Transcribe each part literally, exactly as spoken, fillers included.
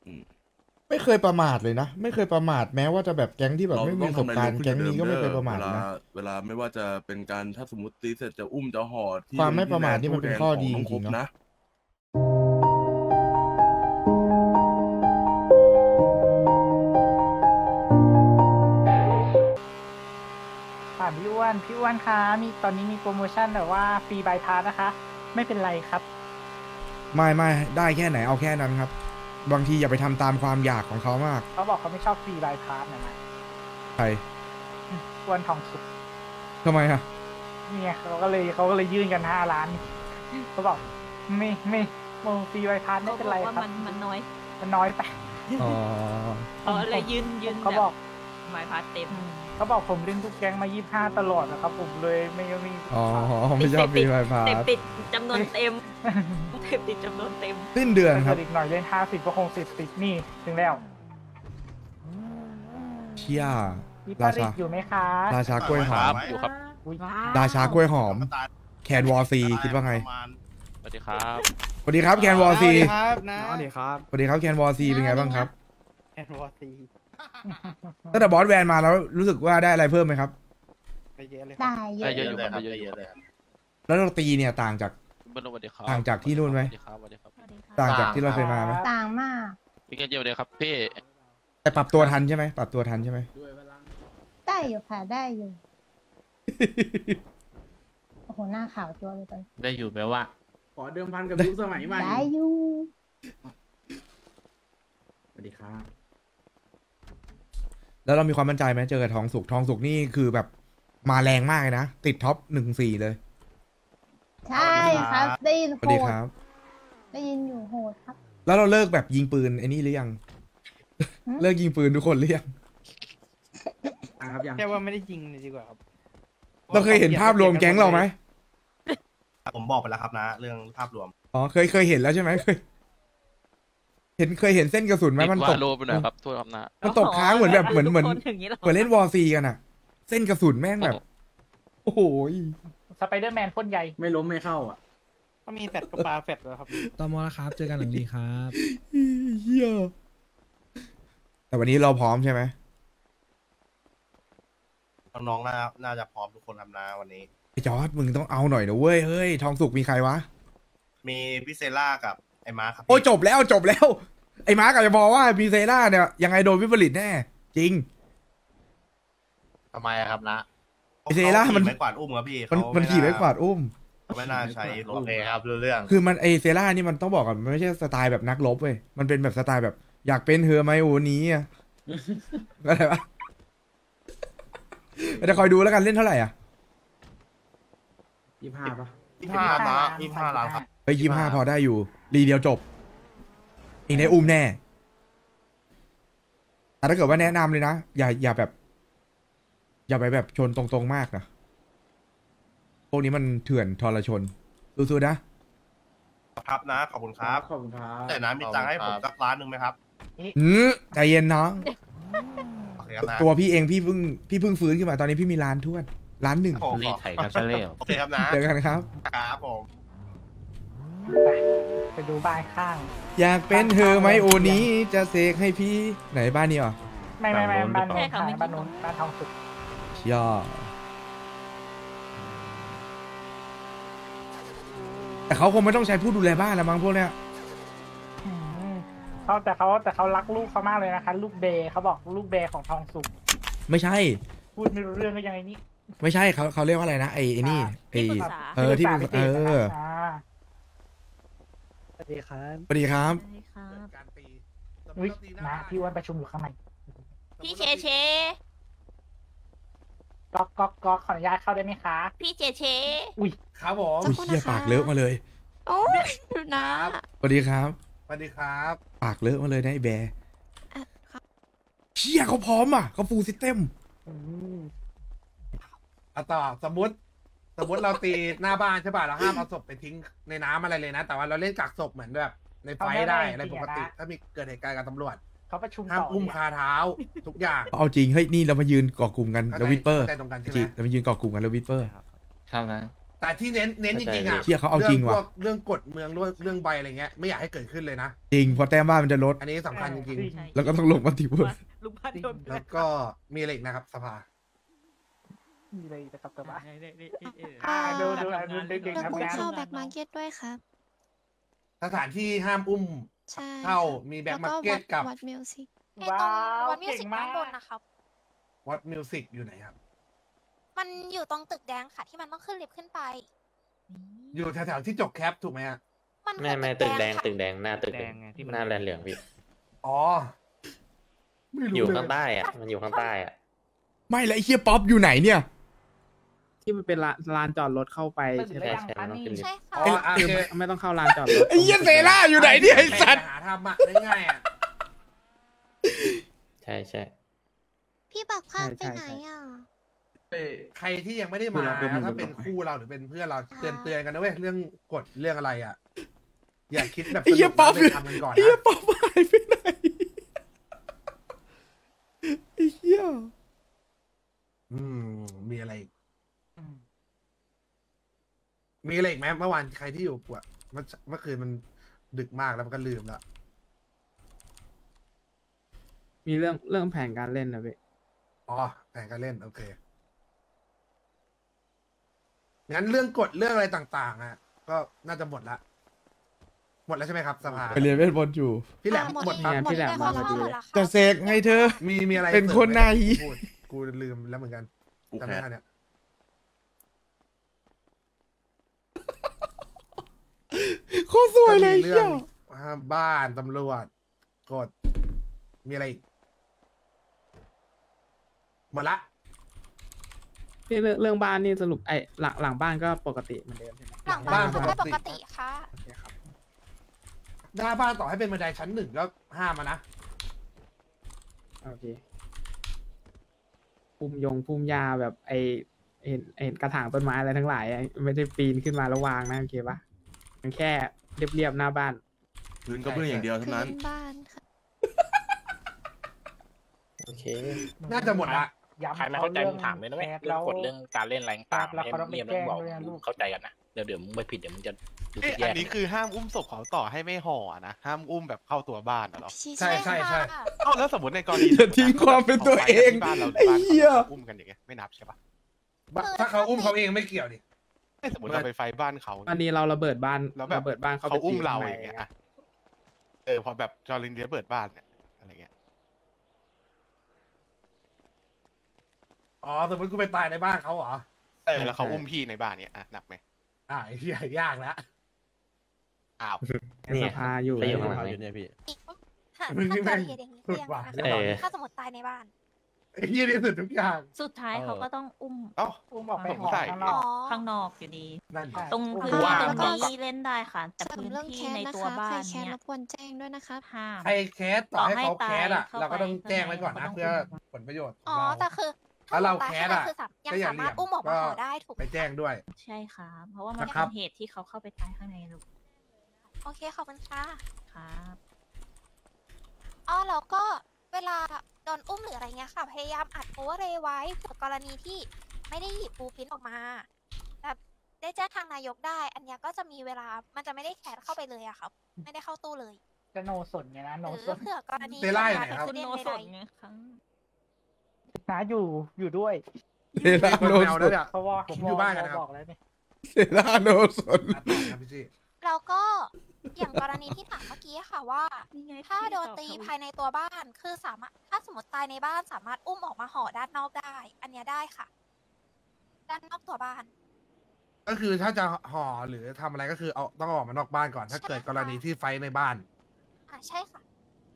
ไม่เคยประมาทเลยนะไม่เคยประมาทแม้ว่าจะแบบแก๊งที่แบบเราไม่มีต้อปงระสบทำอะไรการเร็วณ์ขึ้นแก๊กงว่าเดินี้มก็ไม่เด้เคยอประมาเวทเลยลานะเวลาไม่ว่าจะเป็นการถ้าสมมติตีเสร็จจะอุ้มจะห่อที่ความไม่ประมาทที่นี่มันเป็นแดงข้อดีขงต้จริงๆคบเนอะนะถามพี่อ้วนพี่อ้วนคะมีตอนนี้มีโปรโมชั่นแบบว่าฟรีบายพาสนะคะ ไม่เป็นไรครับไม่ไม่ได้แค่ไหนเอาแค่นั้นครับ บางทีอย่าไปทำตามความอยากของเขามากเขาบอกเขาไม่ชอบฟรีบายพาสนะนะใครอ้วนทองสุกทำไมอะเนี่ยเขาก็เลยเขาก็เลยยื่นกันห้าล้านเขาบอกไม่ไม่โมฟรีบายพาสไม่เขาเป็นบไรอกว่าครับมันมันน้อยมันน้อยไปอ๋อเขาเลยยืนยืนเขาบอกหมายพาสเต็มอืมเขาบอกผมเล่นทุกแก๊งมายี่ห้าตลอดนะครับ ผมเลยไม่ไม่อ๋อไม่ชอบมีไฟฟ้าเต็มติดจำนวนเต็มเต็มติดจำนวนเต็มสิ้นเดือนคถ้ารับเกิดอีกหน่อยเล่นห้าสิบก็คงสิบสิบนี่ถึงแล้วเชี่ยพี่ราปาริชาสอยู่ไหมคะราชากล้วยหอมอยู่ครับอุ๊ยราชากล้วยหอม แคนวอซีคิดว่าไงสวัสดีครับสวัสดีครับแคนวอซีครับนะสวัสดีครับสวัสดีครับแคนวอซีเป็นไงบ้างครับแอนวอซีตั้งแต่บอสแวนมาแล้วรู้สึกว่าได้อะไรเพิ่มไหมครับไปเยอะเลยได้เยได้อะเยอะอยู่ครับได้เยอะอยู่แล้วดนตรีเนี่ยต่างจากบนสวัสดีครับต่างจากที่นู่นไหมสวัสดีครับสวัสดีครับต่างจากที่เราเคยมาไหมต่างมากมีกันเยอะเลยครับพี่แต่ปรับตัวทันใช่ไหมปรับตัวทันใช่ไหมได้อยู่ค่ะได้อยู่ โอ้โหหน้าขาวตัวเลยตอนได้อยู่แปลว่าขอเดิมพันกับยุคสมัยใหม่ได้อยู่สวัสดีครับแล้วเรามีความมั่นใจไหมเจอกับทองสุกทองสุกนี่คือแบบมาแรงมากเลยนะ ติดท็อปหนึ่งสี่เลยใช่ครับ ได้ยินสโหวัสดีดครับได้ยินอยู่โหดครับแล้วเราเลิกแบบยิงปืนไอ้นี่หรือยังหืมเลิกยิงปืนทุกคนหรือยังครับยังแค่ว่าไม่ได้ยิงเลยดีกว่าครับเราเคยเห็นภาพรวมแก๊งเราไหมผมบอกไปแล้วครับนะ เรื่องภาพรวมอ๋อเคยเคยเห็นแล้วใช่ไหมเคย เห็นเคยเห็นเส้นกระสุนไหมมันตว่าก โลไปหน่อยครับโทษครับนะมันตกค้างเหมือนแบบเหมือนเหมือนทุกคนอย่างนี้หรอเหมือนเล่นวอร์ซีกันอะเส้นกระสุนแม่งแบบ โอ้โหสไปเดอร์แมนพ่นใหญ่ไม่ล้มไม่เข้าอ่ะก็มีแฟดกับปลาแฟดแล้วครับตอมอแล้วครับ เจอกันหลังดีครับเฮียแต่วันนี้เราพร้อมใช่ไหมน้องๆน่าน่าจะพร้อมทุกคนทำนะวันนี้ไอ้จอร์ดมึงต้องเอาหน่อยนะเว้ยเฮ้ยทองสุกมีใครวะมีพี่เซล่ากับไอ้มาร์คครับโอ้ยจบแล้วจบแล้ว ไอ้มาร์กอาจจะบอกว่ามีเซล่าเนี่ยยังไงโดนวิปริตแน่ จริงทำไมอะครับนะไอ้เซล่ามันขี่ไม้กวาดอุ้มครับพี่มันเขามันขี่ไม้กวาดอุ้มเขาไม่น่าใช้รโอถเคครับรู้เรื่องคือมันไอเซล่านี่มันต้องบอกก่อนมันไม่ใช่สไตล์แบบนักรบเว้ย มันเป็นแบบสไตล์แบบอยากเป็นเฮอร์ไมโอนี้อะ อะไรวะจะคอยดูแล้วกันเล่นเท่าไหร่อ่ะยี่ห้าป่ะยี่ห้านะยี่ห้าล้านครับไปยี่ห้าพอได้อยู่ รีเดียวจบอีกในอุ้มแน่ แต่ถ้าเกิดว่าแนะนำเลยนะ อย่าอย่าแบบ อย่าไปแบบชนตรงๆมากนะ พวกนี้มันเถื่อนทรชนสู้ๆนะครับนะขอบคุณครับขอบคุณครับแต่นะมีตังค์ให้ผมสักล้านหนึ่งไหมครับอืมใจเย็นน้องโอเคครับนะตัวพี่เองพี่เพิ่งพี่เพิ่งฟื้นขึ้นมาตอนนี้พี่มีล้านท้วนล้านหนึ่งโอ้โหรีดไถกันซะแล้วโอเคครับนะเจอกันครับครับผมไปไปดูบ้านข้างอยากเป็นเธอไหมโอนี้จะเสกให้พี่ไหนบ้านนี้อ่ะไม่ไม่ไม่บ้านโน้นใช่ค่ะไม่บ้านโน้นบ้านทองสุกย่อแต่เขาคงไม่ต้องใช้ผู้ดูแลบ้านแล้วมั้งพวกเนี้ยอืมเขาแต่เขาแต่เขารักลูกเขามากเลยนะคะ ลูกเบย์เขาบอกลูกเบย์ของทองสุกไม่ใช่พูดไม่รู้เรื่องก็ยังไงนี่ไม่ใช่เขาเขาเรียกว่าอะไรนะไอ้ไอ้นี่ไอ้ที่ปรึกษาเออที่ปปรึรึกกษาษาพิเอเศษออ่าสวัสดีครับสวัสดีครับใช่ครับการตีอุ้ยนะพี่อ้วันประชุมอยู่ข้างในพี่เชเชก๊อกก๊อกก๊อกขออนุญาตเข้าได้ไหมคะพี่เชเชอุ้ยครับผมอุ้ยเหี้ยปากเลอะมาเลยโอ้ยดูนะสวัสดีครับสวัสดีครับปากเลอะมาเลยนะไอ้แบร์อ่ะครับเชี่ยเขาพร้อมอ่ะเขาฟูลซิสเต็มเอาต่อสมมติสมมติเราตีหน้าบ้านใช่ป่ะเราห้ามเอาศพไปทิ้งในน้ำอะไรเลยนะ แต่ว่าเราเล่นกักศพเหมือนแบบในไฟท์ได้อะไรปกติ ถ้ามีเกิดเหตุการณ์กับตำรวจเขาประชุมห้ามต่ออุ้มเนี่ยคาเท้าทุกอย่างเอาจริงเฮ้ยนี่เรามายืนเก่อกลุ่มกันแล้ววิปเปอร์เข้าใจตรงกันใช่ไหมจิเรามายืนเก่อกลุ่มกันแล้ววิปเปอร์ครับนะแต่ที่เน้นเน้นจริงๆอ่ะเชี่ยเขาเอาจริงว่ะพวกเรื่องกฎเมืองเรื่องเรื่องใบอะไรเงี้ยไม่อยากให้เกิดขึ้นเลยนะจริงเพอแต้มบ้านมันจะลดอันนี้สำคัญจริงใช่แล้วก็ต้องลงมัลติเวิร์สลุงพันโดนๆ แล้วก็มีอะไรอีกนะครับสภามีอะไรอีกนะครับแต่ว่าอ่าดูดูดูเด็กๆทำงานเข้าแบ็คมาร์เก็ตด้วยครับสถานที่ห้ามอุ้มใช่เข้ามีแบ็คมาร์เก็ตกับวัดมิวสิกว้าวเก่งมากวัดมิวสิกอยู่ไหนครับมันอยู่ตรงตึกแดงค่ะที่มันต้องขึ้นลิฟต์ขึ้นไปอยู่แถวๆที่จกแคปถูกไหมฮะมันไม่ไม่ตึกแดงตึกแดงหน้าตึกหน้าแลนเหลืองพี่อ๋อไม่รู้อยู่เลข้างใต้อ่ะ มันอยู่ข้างใต้อ่ะไม่แล้วไอ้เฮียป๊อปอยู่ไหนเนี่ยที่มันเป็นลานลานจอดรถเข้าไปตึกใช่ไหมแดงคะนี่ใช่ค่ะอ๋อโอคือเคไม่ต้องเข้าลานจอดรถไอ้เหี้ยเซร่าอยู่ไหนเนี่ยไอ้สัตว์หาทำอ่ะง่ายๆอ่ะใช่ใช่พี่บักภาพไปไหนอ่ะใครที่ยังไม่ได้มาถ้าเป็นคู่เราหรือเป็นเพื่อนเราเตือนเตือนกันนะเว้ยเรื่องกฎเรื่องอะไรอ่ะ อย่าคิดแบบไอ้เหี้ยป๊อปไปทำกันก่อนไอ้เฮียนะป๊อปหายไปไหนไอ้เฮียอืมมีอะไรอีกมีอะไรอีกไหมเมื่อวานใครที่อยู่ปวดเมื่อเมื่อคืนมันดึกมากแล้วมันก็ลืมแล้วมีเรื่องเรื่องแผนการเล่นนะพี่อ๋อแผนการเล่นโอเคงั้นเรื่องกฎเรื่องอะไรต่างๆอ่ะก็น่าจะหมดละหมดแล้วใช่ไหมครับสภาไปเรียนเวทมนต์อยู่พี่แหลมอ่าหมดครับเนี่ยพี่แหลมมาพอดีเลยจะเสกไงเธอมีมีอะไรเป็นคนหน้าหีพูดกูลืมแล้วเหมือนกันกูจำแคไม่สได้เนี่ยโคตรสวยเลยก็มีเฮีเรื่ยองบ้านตำรวจกฎมีอะไรอีกหมดละพี่เรื่องเรื่องบ้านนี่สรุปไอ้หลังหลังบ้านก็ปกติเหมือนเดิมใช่ไหมหลังบ้านก็ปกติค่ะโอเคครับหน้าบ้านต่อให้เป็นบันไดชั้นหนึ่งก็ห้ามมานะโอเคพุ่มยงพุ่มยาแบบไอเห็นเห็นกระถางต้นไม้อะไรทั้งหลายอะไม่ได้ปีนขึ้นมาแล้ววางนะโอเคปะมันแค่เรียบๆหน้าบ้านพื้นก็เพื่ออย่างเดียวเท่านั้นพื้นบ้านค่ะโอเคน่าจะหมดละย้ำใครไม่เข้าใจมึงถามเลยนะเว้ยแคสเรื่องกฎเรื่องการเล่นอะไรต่างๆแล้วเขาต้องไปเนี่ยแจ้มึงงบอกด้วยนะลูกเข้าใจกันนะเดี๋ยวเดี๋ยวมึงไปผิดเดี๋ยวมึงจะรู้สึเอ๊ะกแย่อันนี้คือห้ามอุ้มศพเขาต่อให้ไม่ห่อนะห้ามอุ้มแบบเข้าตัวบ้านอะเหรอใช่ใช่ใช่ค่ะเอ้าแล้วสมมติในกรณีอย่าทิ้งความเป็นตัวเองที่บ้านเราไอ้บ้านเหี้ยอุ้มกันอย่างเงี้ยไม่นับใช่ปะถ้าเขาอุ้มเขาเองไม่เกี่ยวดิไม่สมมติเราไปไฟบ้านเขาอันนี้เราระเบิดบ้านแล้วแบบระเบิดบ้านเขาเขาไปอุ้มตีเราข้อย่างในเงี้ยอะเออพอแบบจอรินเดียเปิดบ้านเนี่ยอะไรเงี้ยอ๋อสมมติกูไปตายในบ้านเขาเหรอเออแล้วเขาอุ้มพี่ในบ้านเนี่ยอ่ะหนักไหมอ่าเฮียยากแล้วอ้าวในสภาอยู่ไปอยู่ข้างหลังนี่ถ้ามึงนี่ถ้าแม่เกิดงเหตุอย่างนี้สุคือดยังว่ะไงเออคะถ้าสมมติตายในบ้านไอ้เฮียนี่สุดทุกอย่างสุดท้ายเขาก็ต้องอุ้มเอ้าอุ้มออกไปสงห่อสัยข้างนอ๋ออกข้างนอกอยู่ดีนั่นไงตรงอุ้มพื้นว่างตรงนี้เล่นได้ค่ะ แต่สำหรับพื้นเรื่องที่แคสในนะตัวคะบ้าใครนแคสเนี่ยรบกวนแจ้งด้วยนะคะห้ามใครแคสต่อให้เขาต่อให้แคสอ่ะตายเราก็ต้องเข้าไปแจ้งไว้ก่อนนะข้างในเพื่อผลประโยชน์ขอ๋ออง แต่เราคือถ้าเราตยแคสอะคือสามยังก็อย่าสามารถเหลี่ยมอุ้มออกมาก็ห่อได้ถูกไหไปมแจ้งด้วยใช่ค่ะเพราะว่ามันนะครับเป็นเหตุที่เขาเข้าไปตายข้างในลูกโอเคขอบคุณค่ะครับอ๋อแล้วก็เวลาโดนอุ้มหรืออะไรเงี้ยค่ะ พยายามอัดโอเวอร์เรย์ไว้เผื่อกรณีที่ไม่ได้หยิบบูพินออกมาแบบได้แจ้งทางนายกได้ อันเนี้ยก็จะมีเวลามันจะไม่ได้แคสเข้าไปเลยอะครับไม่ได้เข้าตู้เลยจะโนสนไงนะหโนรือสนเผื่อกรณีเซร่าอยู่ไหนครับคุณเกิดโนอุสบันติเหตุใดไงครั้งนะอยู่อยู่ด้วยเซราคนโนแมวสแล้วนเนี่ยเพราะว่าผมอยู่บ้านกันนะครับบอกแล้วเนี่ยเซราโนสนอ่ะต่อครับพี่จี้ๆแล้วก็อย่างกรณีที่ถามเมื่อกี้ค่ะว่านี่ไงถ้าพี่โดนตอบตีเขาภายในตัวบ้านคือสามารถถ้าสมมติตายในบ้านสามารถอุ้มออกมาห่อด้านนอกได้ อันเนี้ยได้ค่ะ ด้านนอกตัวบ้านก็คือถ้าจะห่อหรือทำอะไรก็คือเอาต้องออกมานอกบ้านก่อน ถ้าเกิดกรณีที่ไฟท์ในบ้านอ่าใช่ค่ะ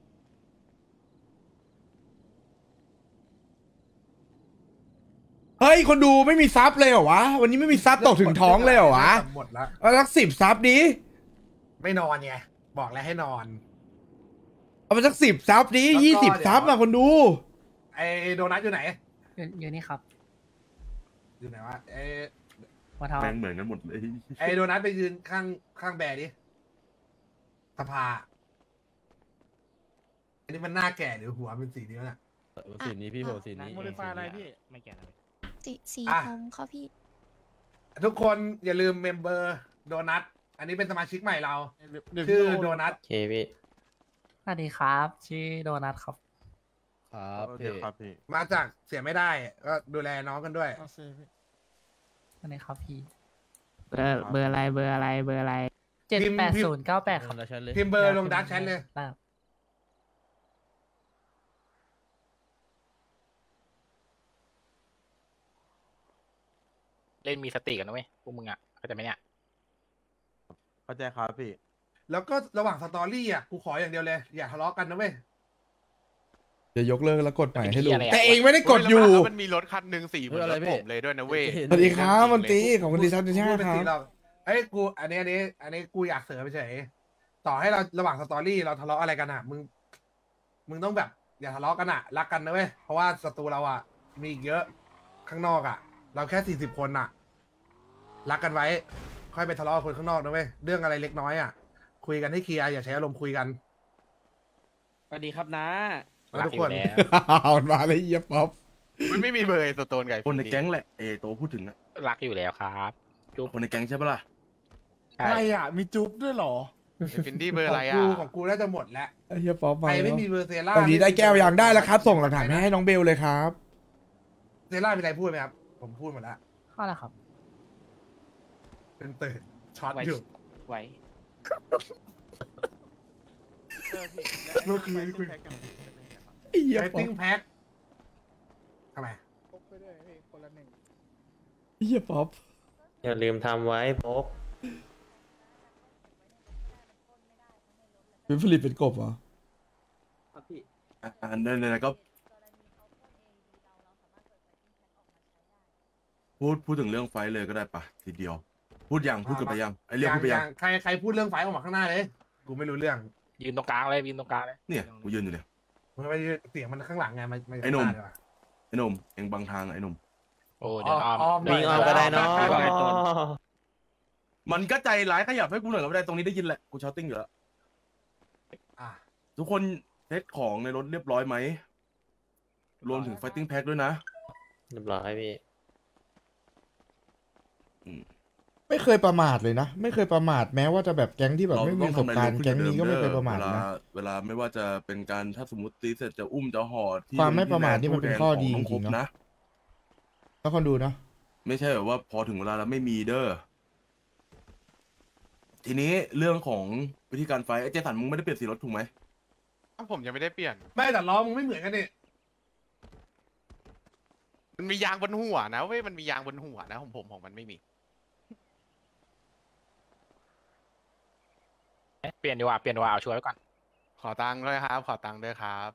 เฮ้ย คนดูไม่มีซับเลยเหรอวะ วันนี้ไม่มีซับตกถึงท้องเลยเหรอวะหมดแล้วเอาสักสิบซับดิไม่นอนไงบอกแล้วให้นอนเอาไปสักสิบซับดิแล้วก็ยี่สิบเดี๋ยวซับอะคนดูไอ้โดนัทอยู่ไหนอยู่นี่ครับอยู่ไหนวะไอ้มาทำแม่งเหมือนกันหมดเลยไอ้โดนัทไปยืนข้างข้างแบร์ดิสภาอันนี้มันหน้าแก่หรือหัวเป็นสีนี้วะเนี่ยสีนี้พี่โหสีนี้โมดิฟายอะไรพี่ไม่แก่นะสีสีอ่ะผมเขาพี่ทุกคนอย่าลืมเมมเบอร์โดนัทอันนี้เป็นสมาชิกใหม่เรา ชื่อโดนัทโอเคพี่สวัสดีครับชื่อโดนัทครับครับโอเคครับพี่มาจากเสียไม่ได้ก็ดูแลน้องกันด้วยสวัสดีครับพี่เบอร์เบอร์อะไรเบอร์อะไรเบอร์อะไรเจ็ดแปดศูนย์เก้าแปดครับพิมพ์เบอร์ลงดักแชทเลยได้เล่นมีสติกันนะเว้ยพวกมึงอ่ะเข้าใจไหมเนี่ยเข้าใจครับพี่แล้วก็ระหว่างสตอรี่อ่ะกูขออย่างเดียวเลย อย่าทะเลาะกันนะเว้ยเดี๋ยวยกเลิกแล้วกดใหม่ให้ลุงเป็นที่อะไรอะแต่เองไม่ได้กดอยู่แล้วมันมีรถคันหนึ่งสีเหมือนรถผมเลยด้วยนะเว้ยสวัสดีครับมนตรีขอบคุณดีซับที่กูห้าพูดเป็นครัสีบเราเอ้ยกูอันนี้อันนี้ อันนี้กูอยากเสริมเฉยต่อให้เราระหว่างสตอรี่เราทะเลาะอะไรกันอ่ะมึงมึงต้องแบบอย่าทะเลาะกันอ่ะรักกันนะเว้ยเพราะว่าศัตรูเราอ่ะมีอีกเยอะข้างนอกอ่ะ เราแค่สี่สิบคนอ่ะรักกันไว้ ค่อยไปทะเลาะกับคนข้างนอกนะเว้ยเรื่องอะไรเล็กน้อยอ่ะคุยกันให้เคลียร์อย่าใช้อารมณ์คุยกันสวัสดีครับนะแล้วทุกคนรัอยู่แล้วเอามาเลยเยี่ยป๊อปมันไม่มีเบอร์ไอ้สโตนไก่คนในแก๊งแหละเอโตพูดถึงอะรักอยู่แล้วครับจุ๊บคนในแก๊งใช่ปะล่ะใช่อะไรอ่ะ มีจุ๊บด้วยเหรอฟินดี้เบอร์ขอะไรองอ่ะกูของกูน่าจะหมดแล้วไอ้เยี่ยป๊อปใคมารไม่มีเบอร์เซล่าตอนนี้ได้แก้วยังได้แล้วครับ ส่งหลักฐานให้น้องเบลเลยครับเซล่ามีอะไรพูดไหมครับผมพูดหมดแล้วข้ออะไรครับเป็นตื่นช็อตไว้อยู่ไว้เมื่อคืนคุยไอ้เยี่ยไอป๊อติ้ปงแพ็คทำไมไอ้เยี่ยป๊อปอย่าลืมทำไว้พกเป็นผลิตเป็นกบเหรออ่านั่นนั่นก็ พูดพูดถึงเรื่องไฟท์เลยก็ได้ปะทีเดียว พูดยังพูดกันไปยังไอเรียกพูดไปยังใครใครพูดเรื่องไฟออกมาข้างหน้าเลยกูไม่รู้เรื่องยืนตรงกลางเลยยืนตรงกลางเลยเนี่ยกูยืนอยู่เนี่ยมันไม่ได้เสียงมันข้างหลังไงมันมันไอ้หนุ่มข้างาดีกว่าไอ้หนุ่มเอ็งบังทางไอ้หนุ่มโอ้เดี๋ยวอ้อมอ้อมวิ่งเอาก็ได้เนาะมันก็ใจร้ายขยับให้กูหน่อยก็ไม่ได้ตรงนี้ได้ยินแหละกูชาวติ้งอยู่แล้วอ่ะทุกคนเซ็ตของในรถเรียบร้อยไหมรวมถึงไฟติ้งแพ็คด้วยนะเรียบร้อยพี่ไม่เคยประมาทเลยนะ ไม่เคยประมาทแม้ว่าจะแบบแก๊งที่แบบเราไม่มีต้อปงระสบทำอะไรการเร็วณ์ขึ้นแก๊งกว่านี้ก็ไม่เคยประมาทเวเลยลานะเวลาไม่ว่าจะเป็นการถ้าสมมติตีเสร็จจะอุ้มจะห่อที่ความไม่ประมาทนี่มันเป็นข้อดีตู้แงจริงๆขอเนอะนะแล้วคนดูเนาะไม่ใช่แบบว่าพอถึงเวลาแล้วไม่มีเด้อทีนี้เรื่องของวิธีการไฟท์ไอ้เจสันมึงไม่ได้เปลี่ยนสีรถถูกไหมผมยังไม่ได้เปลี่ยนไม่แต่ล้อมึงไม่เหมือนกันนี่มันมียางบนหัวนะเว้ย มันมียางบนหัวนะของผมของมันไม่มีเปลี่ยนดีกว่าเปลี่ยนดีกว่าเอาชัวร์ไว้ก่อนขอตังค์ด้วยครับ ขอตังค์ด้วยครับ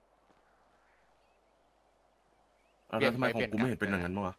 อ่ะเปลี่แล้ยนวทำไมไปของกูเปลี่ยนไม่เห็นเป็นกลับอย่างนั้นบ้างวะ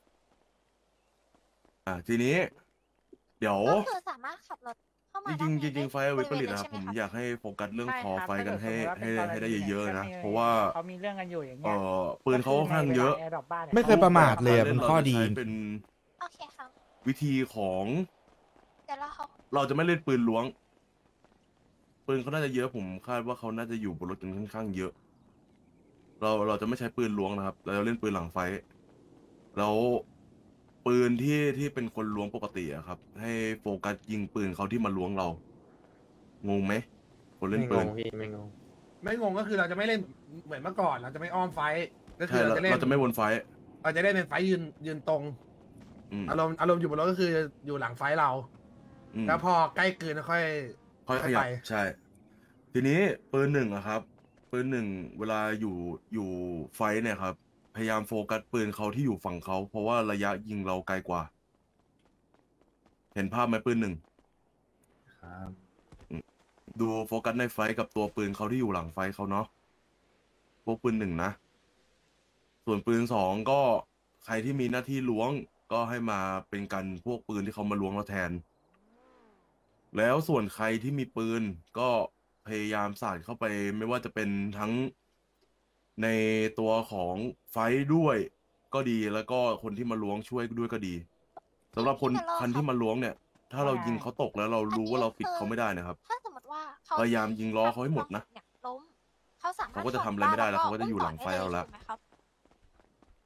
อ่าทีนี้ เดี๋ยวก็คือสามารถขับรถเข้ามาจริงๆจด้านในริงๆไฟท์วิปริตได้นะครับใช่ผมไหอยากให้โฟกัสเรื่องใช่คอครับไฟท์กันให้ถ้าให้เกิดสมมุติว่าเป็นให้ได้เยอะๆนะกรณีเพราะว่าเขามีเรื่องกันอยู่อย่างเงี้เอ่ยอปืนเขาค่อนข้างเยอะก็คืในวล Adopt บ้านนี่ไม่เคยประมาทเลยอะมันข้อดีเราจะใช้เป็นโอเคครับวิธีของเดี๋ยวเราเขาเราจะไม่เล่นปืนล้วง ปืนเขาน่าจะเยอะผมคาดว่าเขาน่าจะอยู่บนรถกันค่อนข้างเยอะ เราเราจะไม่ใช้ปืนล้วงนะครับ เราจะเล่นปืนหลังไฟท์แล้วปืนที่ที่เป็นคนล้วงปกติอะครับ ให้โฟกัสยิงปืนเขาที่มาล้วงเรา งงไหมคนเล่นไม่ปืงนงพี่ไม่งงไม่งงก็คือเราจะไม่เล่นเหมือนเมื่อก่อน เราจะไม่อ้อมไฟท์ก็คืใช่อเราเราจะเล่นเราจะไม่วนไฟท์เราจะได้เป็นไฟท์ยืนยืนตรงอืมอารมณ์อารมณ์อยู่บนรถก็คืออยู่หลังไฟท์เราอืมแล้วพอใกล้เกินค่อยค่อยขค่อยยับไปใช่ ทีนี้ปืนหนึ่งอะครับ ปืนหนึ่งเวลาอยู่อยู่ไฟท์เนี่ยครับ พยายามโฟกัสปืนเขาที่อยู่ฝั่งเขาเพราะว่าระยะยิงเราไกลกว่า เห็นภาพไหมปืนหนึ่งครับดูโฟกัสในไฟท์กับตัวปืนเขาที่อยู่หลังไฟท์เขาเนาะพวกปืนหนึ่งนะ ส่วนปืนสองก็ใครที่มีหน้าที่ล้วงก็ให้มาเป็นกันพวกปืนที่เขามาล้วงเราแทน แล้วส่วนใครที่มีปืนก็พยายามสาดเข้าไปไม่ว่าจะเป็นทั้งในตัวของไฟท์ด้วยก็ดีแล้วก็คนที่มาล้วงช่วยด้วยก็ดีสำหรับคนคันที่มาล้วงเนี่ย ถ้าเรายิงเขาตกแล้วเรารู้ว่าเราปิดเขาไม่ได้นะครับถ้าสมมติว่าเขาพยายามยิงล้อเขาให้หมดนะเนี่ยล้มเขาสามารถเขาก็จะทำอะไรไม่ได้แล้วเขาก็จะอยู่หลังไฟเราแล้วถูกไหมครับ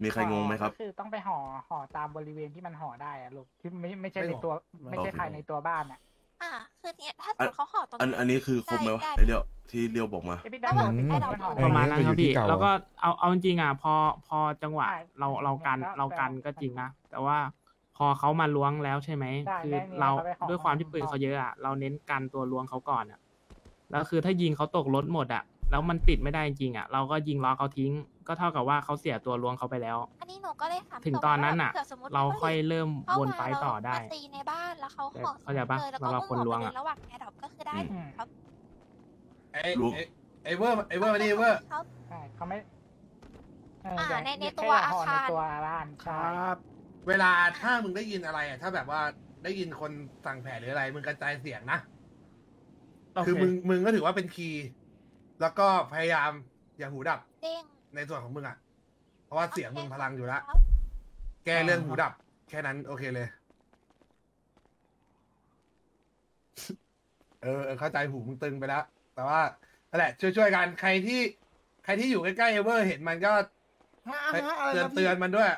มีใครงงไหมครับก็คือต้องไปห่อห่อตามบริเวณที่มันห่อได้อะลูกที่ไม่ไม่ใช่ไม่ในห่อตัว ไม่ใช่โอเคภายในตัวบ้านอะอ่าคือเนี่ยถ้าสมมติเขาห่อตรงอันนี้อันนี้คือครบไหมวะได้ไอเดียวที่เรียวบอกมาเอ้ยพี่ระดำหว่างพี่ให้ดำเรามันห่อเออประมาณนั้นครับพี่เก่าแล้วก็เอาเอาจริงๆอ่ะพอพอจังหวะใช่เราเรากันแล้วเรากันก็จริงนะแต่ว่าพอเขามาล้วงแล้วใช่ไหมได้คือได้เนี่ยเราเขาไปขอด้วยความที่ข้างนอกปืนเขาเยอะอ่ะเราเน้นกันตัวล้วงเขาก่อนอ่ะแล้วคือถ้ายิงเขาตกรถหมดอ่ะแล้วมันปิดไม่ได้จริงๆอ่ะเราก็ยิงล้อเขาทิ้ง ก็เท่ากับว่าเขาเสียตัวล้วงเขาไปแล้วอันนี้หนูก็เลยถามถึงต่ตอนนั้นว่าอ่ะผื่สมมุติเราว่ค่อยเริ่มเข้าวนมาไฟต่อได้มาตีในบ้านแล้วเขาห่อเข้าใจปะเลยแล้วก็สำหรับอุ้มคนออกล้วงไปอะเลยระหว่างแอร์ดรอปก็คือได้อืมครับไอ้รู้ไอ้ไอ้เวอร์ไอ้เวอร์มาดิเวอร์ครับใช่เขาไม่เอออ่าอย่างในในแค่ตัวห่ออาคารในตัวบ้านคใช่รับ เวลาถ้ามึงได้ยินอะไรอ่ะถ้าแบบว่าได้ยินคนสั่งแผลหรืออะไร มึงกระจายเสียงนะ คือมึงมึงก็ถือว่าเป็นคีย์แล้วก็พยายามอย่าหูดับเด้งในส่วนของมึงอ่ะ เพราะว่าเสียงมึงพลังอยู่แล้วครับแก้เรื่องหูดับ แค่นั้นโอเคเลย เออเออเข้าใจหูมึงตึงไปแล้ว แต่ว่านั่นแหละช่วยๆกันใครที่ ใครที่อยู่ใกล้ๆเอเวอร์เห็นมันก็เตือนเตือนมันด้วย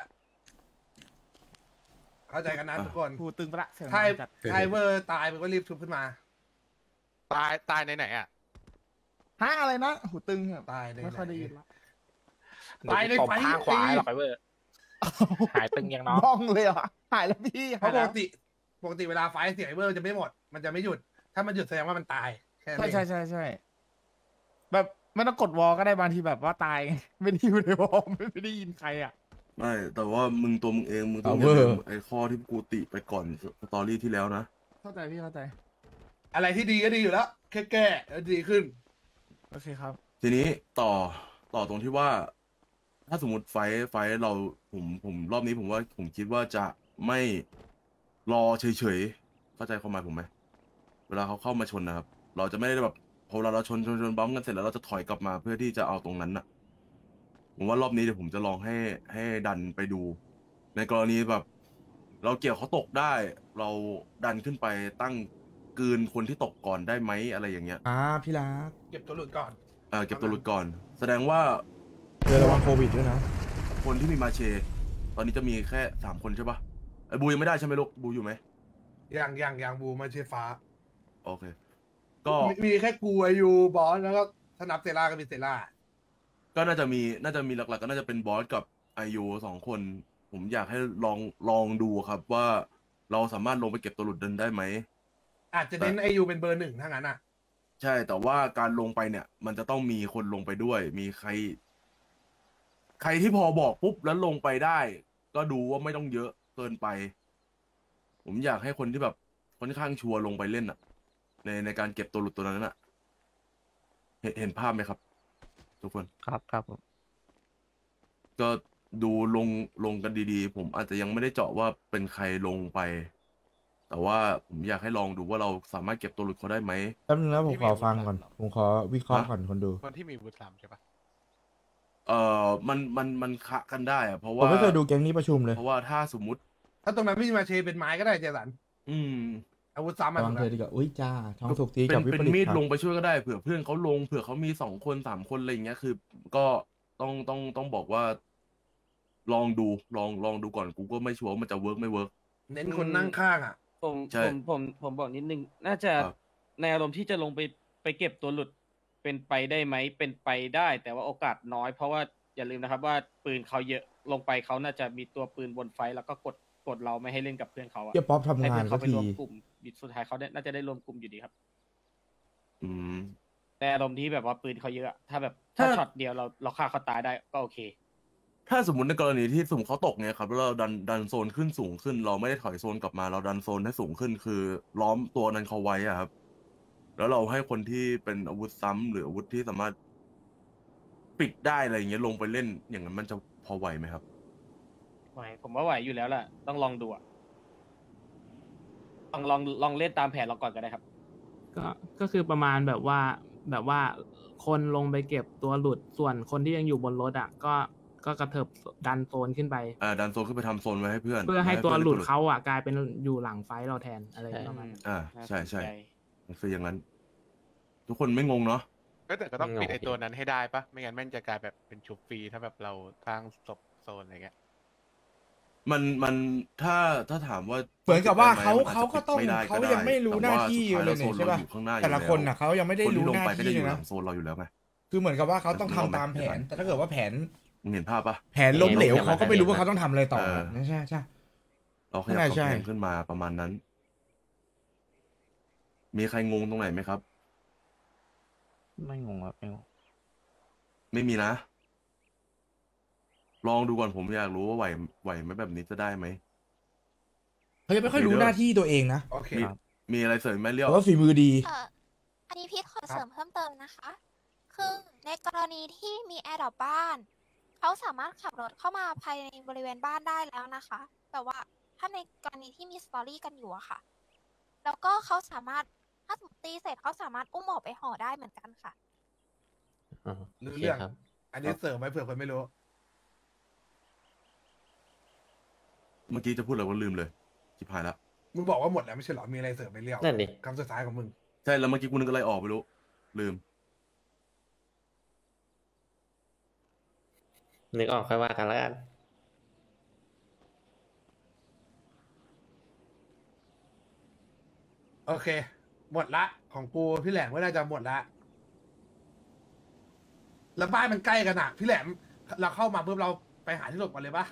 เข้าใจกันนะทุกคนหูตึงไปละเสียงถ้าดังจัดถ้าเอเวอร์ตายมันก็รีบชุบขึ้นมาตายตายในไหนอ่ะฮะอะไรนะหูตึงอะตายในไม่ค่อยได้ยินหละตายในตบไฟข้างขวาไอ้หรอกไอเวอร์ หายตึงยังน้องบ้องเลยเหรอหายแล้วพี่เพราะปหายกติปกติเวลาไฟเสียงเอเวอร์จะไม่หมด มันจะไม่หยุด ถ้ามันหยุดแสดงว่ามันตายแค่นั้นใช่เองใช่ใช่ใช่แบบไม่ต้องกดวอลก็ได้บางทีแบบว่าตายไงไม่ได้อยู่ในวอลไม่ได้ยินใครอ่ะไม่แต่ว่ามึงตัวมึงเองมึงต้องเอาอย่าเวอร์ลืมไอ้ข้อที่กูติไปก่อนสตอรี่ที่แล้วนะเข้าใจพี่เข้าใจอะไรที่ดีก็ดีอยู่แล้ว แค่แก้แล้วดีขึ้นโอเคครับทีนี้ต่อต่อตรงที่ว่า ถ้าสมมติไฟท์ไฟท์เราผมผมรอบนี้ผมว่าผมคิดว่าจะไม่รอเฉยๆเข้าใจความหมายผมไหมเวลาเขาเข้ามาชนนะครับ เราจะไม่ได้แบบพอเวลาเราชนชนชนบัมกันเสร็จแล้วเราจะถอยกลับมาเพื่อที่จะเอาตรงนั้นน่ะ ผมว่ารอบนี้เดี๋ยวผมจะลองให้ให้ดันไปดู ในกรณีแบบ เราเกี่ยวเขาตกได้ เราดันขึ้นไปตั้งกลืนคนที่ตกก่อนได้ไหมอะไรอย่างเงี้ยอ่าพี่รักเก็บตัวหลุดก่อนอ่าเก็บตัวหลุดก่อน แสดงว่าเดี๋ยวระวังโควิดด้วยนะคนที่มีมาเช ตอนนี้จะมีแค่สามคนใช่ปะไอ้บูยังไม่ได้ใช่ไหมลูกบูอยู่ไหมอย่างอย่างอย่างบูมาเชฟ้าโอเค ก็มีมีแค่กูอายุบอสแล้วก็ถ้านับเซล่าก็มีเซล่าก็น่าจะมีน่าจะมีหลักๆก็น่าจะเป็นบอสกับไอยูสองคน ผมอยากให้ลองลองดูครับว่าเราสามารถลงไปเก็บตัวหลุดเดินได้ไหมอาจจะเน้นไอยูเป็นเบอร์หนึ่งถ้างั้นอ่ะใช่ แต่ว่าการลงไปเนี่ย มันจะต้องมีคนลงไปด้วย มีใคร ใครที่พอบอกปุ๊บแล้วลงไปได้ ก็ดูว่าไม่ต้องเยอะเกินไป ผมอยากให้คนที่แบบค่อนข้างชัวร์ลงไปเล่นอะในในการเก็บตัวหลุดตัวนั้นอะเห็นเห็นภาพไหมครับ ทุกคนครับครับผมก็ดูลงลงกันดีๆ ผมอาจจะยังไม่ได้เจาะว่าเป็นใครลงไป แต่ว่าผมอยากให้ลองดูว่าเราสามารถเก็บตัวหลุดเขาได้ไหมแป๊บนึงนะผมขอฟังก่อน ผมขอวิเคราะห์ก่อนคนดูคนที่มีวุฒิสามใช่ปะเอ่อมันมันมันคะกันได้อะเพราะผว่ามไม่เคยดูแก๊งนี้ประชุมเลยเพราะว่าถ้าสมมุติถ้าตรงนั้นไม่มีมาเชเป็นไม้ก็ได้เจสันอืมอาวุธซ้ำมาระวังถูกเธไหมอดีกว่าอุ้ยจ้าท้องสุกทีเป็กับนวิเป็ปนริตมีดครับลงไปช่วยก็ได้เผื่อเพื่อนเขาลงเผื่อเขามีสองคนสามคนอะไรอย่างเงี้ยคือ ก็ต้องต้องต้องบอกว่า ลองดูลองลองดูก่อนกูก็ไม่ชัวร์ว่ามันจะเวิร์กไม่เวิร์กเน้นคนนั่งข้างอ่ะผมใช่ผมผมผมบอกนิดนึง น่าจะครับในอารมณ์ที่จะลงไปไปเก็บตัวหลุดเป็นไปได้ไหมเป็นไปได้ แต่ว่าโอกาสน้อยเพราะว่าอย่าลืมนะครับว่าปืนเขาเยอะลงไปเขาน่าจะมีตัวปืนบนไฟแล้วก็กดกดเราไม่ให้เล่นกับเพื่อนเขาอะเฮียป๊อปทำให้งาเพื่อน นสัเขากไปทีรวมกลุ่มบิดสุดท้ายเขาได้น่าจะได้รวมกลุ่มอยู่ดีครับอืมแต่อารมณ์ที่แบบว่าปืนเขาเยอะอะถ้าแบบถ้าถ้าช็อตเดียวเราเราฆ่าเขาตายได้ก็โอเคถ้าสมมติในกรณีที่สมมติเขาตกเนี่ยครับแล้วเราดันดันโซนขึ้นสูงขึ้น เราไม่ได้ถอยโซนกลับมาเราดันโซนให้สูงขึ้น คือ ล้อมตัวนั้นเขาไว้อะครับ แล้วเราให้คนที่เป็นอาวุธซ้ำหรืออาวุธที่สามารถปิดได้อะไรอย่างเงี้ยลงไปเล่น อย่างนั้นมันจะพอไหวไหมครับไหวผมว่าไหวอยู่แล้วแหละต้องลองดูอะลองลองลองเล่นตามแผนเราก่อนก็ได้ครับก็ก็คือประมาณแบบว่าแบบว่าคนลงไปเก็บตัวหลุดส่วนคนที่ยังอยู่บนรถอ่ะ ก็ก็กระเถิบดันโซนขึ้นไปอ่าดันโซนขึ้นไปทำโซนไว้ให้เพื่อนเพื่อให้ไม่ตัวพื่นหลุดล่นเขาอ่ะกลายเป็นอยู่หลังไฟเราแทนอะไรประมาณนั้นอ่าใช่ใช่น่าสนใจมันคืออย่างนั้น ทุกคนไม่งงเนาะก็แต่ก็ต้องไม่งงปิดไอตัวนั้นให้ได้ปะไม่งั้นแม่งจะกลายแบบเป็นชุบฟรีถ้าแบบเราสร้างศพโซนอะไรเงี้ยมันมันถ้าถ้าถามว่าเหมือนกับว่าเขาปิดได้ไหมเขาก็ต้องมันอาจจะปิดไม่ได้เขายังไม่รู้หน้าที่แต่เลว่าย สุดท้ายแล้วโซนเนี่ยใช่ป่ะเราอยู่ข้างหน้าอยู่แต่ละคนน่ะเขายังไม่ได้คนรู้ที่ลงหน้าไปก็จะที่อเลยยู่หลันะงโซนเราอยู่แล้วไงคือเหมือนกับว่าเขาต้องทำแต่ตามแผนแต่แต่ถ้าเกิดว่าแผนมึงเห็นภาพปะแผนล้มเหลวเขาก็ไม่รู้ว่าเขาต้องทำอะไรต่อเออใช่ใช่เราขยับใช่กำแพงขึ้นมาประมาณนั้น มีใครงงตรงไหนไหมครับไม่งงครับไม่งงไม่มีนะ ลองดูก่อนผมอยากรู้ว่าไหวไหวไหมแบบนี้จะได้ไหมเขายังไม่ค่อยรู้หน้าที่ตัวเองนะโอเคมีมีอะไรเสริมไหมเลี้ยวแต่ว่าฝีมือดีเอ่ออันนี้พีทขอเสริมเพิ่มเติมนะคะ คือในกรณีที่มีแอร์ดรอปบ้าน เขาสามารถขับรถเข้ามาภายในบริเวณบ้านได้แล้วนะคะ แต่ว่าถ้าในกรณีที่มีสตอรี่กันอยู่อะค่ะ แล้วก็เขาสามารถถ้าสมมติตีเสร็จเขาสามารถอุ้มออกไปห่อได้เหมือนกันค่ะอ๋อรู้โอเคเรื่องครับอันนี้เสริมไว้เผื่อคนไม่รู้เมื่อกี้จะพูดอะไรว่าลืมเลยชิบหายแล้วมึงบอกว่าหมดแล้วไม่ใช่เหรอ มีอะไรเสริมไปเรียวนั่นดิคำสุดท้ายของมึงใช่แล้วเมื่อกี้กูนึกอะไรออกไม่รู้ ลืมนึกออกค่อยว่ากันแล้วกันโอเค หมดละ ของกูพี่แหลมก็น่าจะหมดละ แล้วบ้านมันใกล้กันอ่ะ พี่แหลมเราเข้ามาปุ๊บเราไปหาที่หลบกันเลยปะ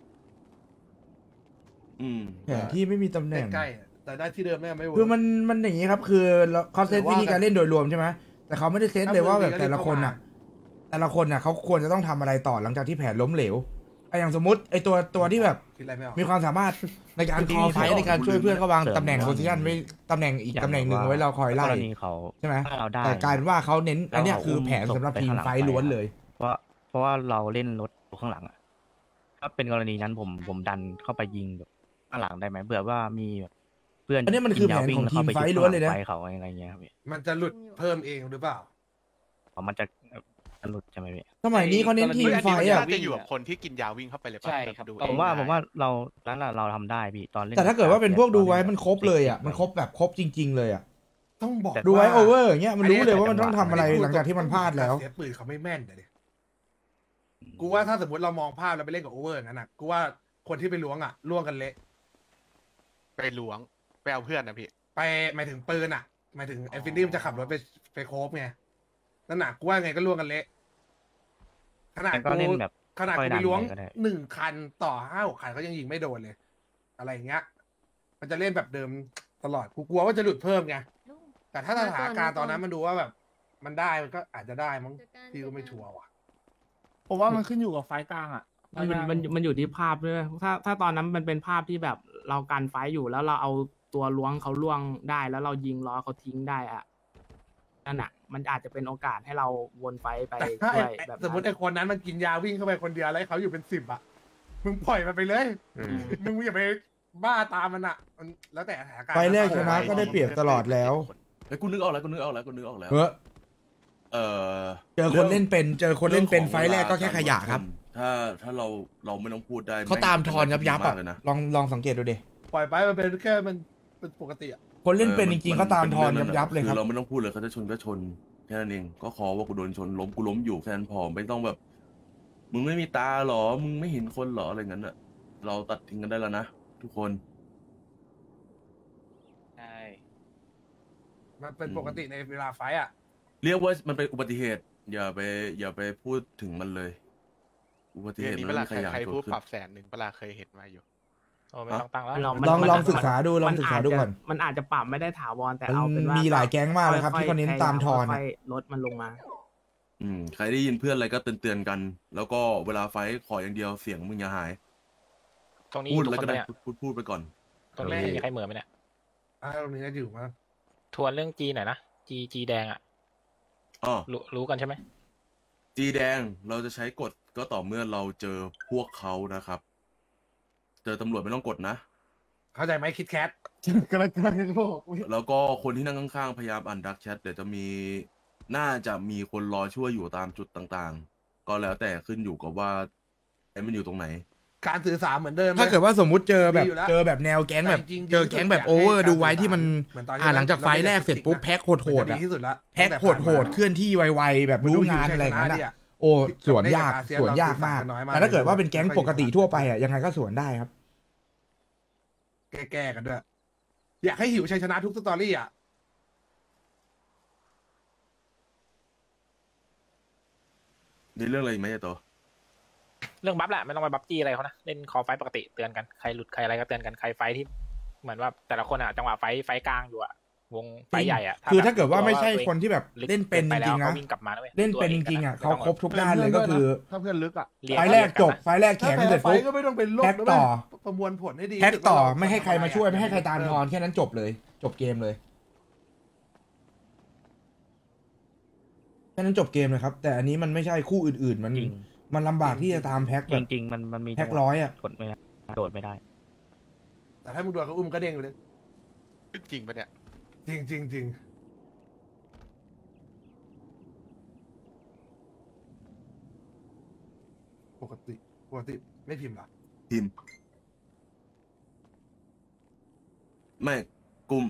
อืมแผนที่ไม่มีตำแหน่งใกล้ๆอะแต่ได้ที่เดิมไม่ไม่เวิร์กคือมันมันอย่างนี้ครับ คือเราเขาเซตวิธีการเล่นโดยรวมใช่ไหมแต่เขาไม่ได้เซตเลยว่าแบบแต่ละคนอ่ะ แต่ละคนอ่ะเขาควรจะต้องทำอะไรต่อหลังจากที่แผนล้มเหลวไอ้อย่างสมมติไอ้ตัวตัวที่แบบคิดอะไรไม่ออกมีความสามารถในการคอไฟในการช่วยเพื่อนเขาวางตำแหน่งโพซิชันไว้ตำแหน่งอีกตำแหน่งหนึ่งไว้เราคอยไล่กรณีเขาใช่ไหมถ้าเราได้แต่กลายเป็นว่าเขาเน้น อันเนี้ยคือแผนแล้วสำหรับเาทีมอุ้ศพไฟปข้างหล้วนเลยเพราะเพราะว่าเราเล่นรถอยู่ข้างหลังอะถ้าเป็นกรณีนั้นผมผมดันเข้าไปยิงแบบข้างหลังได้ไหมเผื่อว่ามีแบบเพื่อนอันนี้มันคือแผนของทีมไฟล้วนเลยนะไฟเขาอะไรเงี้ยครับพี่มันจะหลุดเพิ่มเองหรือเปล่าอ๋อมันจะจะหลุดใช่ไหมพี่สมัยนี้เขาเน้นทีมไฟเฮ้ยอ่ะอันนี้มันน่าจะอยู่กับคนที่กินยาวิ่งเข้าไปเลยป่ะใช่ครับดูผมว่าเองผมว่าเรานั้นน่ะเราทำได้พี่ตอนเล่นแต่ถ้าเกิดว่าเป็นพวกดูไว้มันครบเลยอ่ะมันครบแบบครบจริง ๆ เลยอ่ะต้องบอกดูไว้าโอเวอร์อย่างเงี้ยมันรู้เลยว่ามันต้องทำอะไรหลังจากที่มันพลาดแล้วเสียปืนเขาไม่แม่นเลยกูว่าถ้าสมมติเรามองภาพเราไปเล่นกับโอเวอร์อย่างนั้นนะกูว่าคนที่ไปล้วงอ่ะล้วงกันเละไปล้วงไปเอาเพื่อนนะพี่ไปหมายถึงปืนอ่ะหมายถึงไอ้ฟินดี้มันจะขับรถไปไปโคบไงนั่นน่ะกูว่าไงก็ล้วงกันเละขนาดแต่ก็กูเล่นแบบขนาดค่อกูยไปล้วงดันไปก็ได้หนึ่งคันต่อห้าหกคันเขายังยิงไม่โดนเลย อะไรอย่างเงี้ย มันจะเล่นแบบเดิมตลอดกูกลัวว่าจะหลุดเพิ่มไงแต่ถ้าสถานการณ์ตอนนั้นมันดูว่าแบบ มันได้มันก็อาจจะได้มั้งพี่ก็ไม่ชัวร์ว่ะผมว่ามันขึ้นอยู่กับไฟล์กลางอ่ะมันมันมันมันอยู่ที่ภาพด้วยถ้าถ้าตอนนั้นมันเป็นภาพที่แบบเราการไฟท์อยู่แล้วเราเอาตัวล้วงเขาล่วงได้แล้วเรายิงล้อเขาทิ้งได้อะนั่นอ่ะ มันอาจจะเป็นโอกาสให้เราวนไฟท์ไปแต่ถ้าด้วยไอ้แบบสมมติไอ้คนนั้นมันกินยาวิ่งเข้าไปคนเดียวแล้วให้เขาอยู่เป็นสิบอ่ะมึงปล่อยมันไปเลย มึงอย่าไปบ้าตามมันอ่ะมันแล้วแต่สถานการณ์ไฟแรกชนะก็ได้เปรียบตลอดแล้วไอ้ยกูนึกออกแล้วกูนึกออกแล้วกูนึกออกแล้วเออเออเจอคนเล่นเป็นเจอคนเล่นเป็นไฟล์แรกก็แค่ขยะครับถ้าถ้าเราเราไม่ต้องพูดได้เขาตามทอนยับยับมาอ่ะกเลยนะลองลองสังเกตดูดิปล่อยไปมันเป็นแค่มันเป็นปกติอ่ะคนเล่นเป็นจริงๆเขาตามทอนยับยับเลยครับอเราไม่ต้องพูดเลยเขาจะชนก็ชนแค่นั้นเองก็ขอว่ากูโดนชนล้มกูล้มอยู่แค่นั้นพอไม่ต้องแบบ มึงไม่มีตาหรอมึงไม่เห็นคนหรออะไรงั้นอ่ะ เราตัดทิ้งกันได้แล้วนะทุกคนใช่มันเป็นปกติในเวลาไฟต์อ่ะเรียกว่ามันเป็นอุบัติเหตุ อย่าไป อย่าไปพูดถึงมันเลย อุบัติเรื่เหองตุนี้มัเวน ลาไม่ใคขรยายใครตัวพูดขึ้นปรับแสนหนึ่งเวลาเคยเห็นมาอยู่โอ้ไม่ต้องตั้งแล้วเราลองมันลองศึกษาดูลองศึกษาดูก่อนมันอาจจะปรับไม่ได้ถาวรแต่มันเอาเป็นว่ามีหลายแก๊งมากเลยครับอยๆที่เขาเน้นตามทอนค่อยๆลดมันลงมาอืมใครได้ยินเพื่อนอะไรก็เตือนเตือนๆกัน แล้วก็เวลาไฟท์ขออย่างเดียวเสียงมึงอย่าหายตรงนี้พูดทุกแล้วคนก็ได้เนี่ยพูดพูดพูดไปก่อนตรงนี้มีใครเหมือนไหมเนี่ยอ่าตรงนี้ก็อยู่มั้งทวนเรื่องจีหน่อยนะจีจีแดงอ่ะอ๋อรู้รู้กันใช่ไหมจีแดงเราจะใช้กฎก็ต่อเมื่อเราเจอพวกเขานะครับ เจอตำรวจไม่ต้องกดนะเข้าใจไหมคิดแคทกำลังกำลังจะบอกแล้วก็คนที่นั่งข้างๆพยายามอ่านดักแชทเดี๋ยวจะมีน่าจะมีคนรอช่วยอยู่ตามจุดต่างๆ ก็แล้วแต่ขึ้นอยู่กับว่าไอ้มันอยู่ตรงไหนการสื่อสารเหมือนเดิมไหมถ้าเกิดว่าสมมุติเจอแบบมีอยู่แล้วเจอแบบแนวแก๊งแบบแต่จริงๆเจอแก๊งแบบอยากโอให้เวอร์การดูไว้ที่มันเหมือนตอนที่อ่าหลังจากไฟล์แรกเสร็จปุ๊บเราแพ็คโหดๆมันจะอะดีที่สุดละแพ็คโหดๆเคลื่อนที่ไวๆแบบรู้งานอะไรอย่างนั้นมันดูหิวชัยชนะดิอะอะโอ้สวนยากสวนยากมากแต่ถ้าเกิดว่าเป็นแก๊งปกติทั่วไปอ่ะยังไงก็สวนได้ครับแก้ๆกันด้วย อยากให้หิวชัยชนะทุกสตอรี่อ่ะมีเรื่องอะไรอีกไหมไอ้ตัวเรื่องบัฟแหละไม่ต้องไปบัฟจี้อะไรเขานะเล่นคอไฟปกติเตือนกันใครหลุดใครอะไรก็เตือนกันใครไฟที่เหมือนว่าแต่ละคนอ่ะจังหวะไฟไฟกลางอยู่อ่ะวงไฟใหญ่อ่ะคือถ้าเกิดว่าไม่ใช่คนที่แบบเล่นเป็นจริงๆนะวิ่งกลับมาด้วยเล่นเป็นจริงๆอ่ะเขาครบทุกด้านเลยก็คือถ้าเพื่อนลึกอ่ะไฟแรกจบไฟแรกแข็งเสร็จไฟปุ๊บก็ไม่ต้องเป็นโรคแพ็กต่อประมวลผลให้ดีแพ็กต่อไม่ให้ใครมาช่วยไม่ให้ใครตามทอนแค่นั้นจบเลย จบเกมเลยแค่นั้นจบเกมเลยครับ แต่อันนี้มันไม่ใช่คู่อื่นๆ มันมันลำบากที่จะตามแพ็กจริงๆมันมันมีแพ็กร้อยอ่ะกดไม่ได้โดดไม่ได้แต่ถ้ามึงโดนก็อุ้มก็เด้งไปเลยจริงปะเนี่ยจริงจริงจริงปกติปกติไม่พิมพ์หรอพิมพ์ไม่กลุ่ม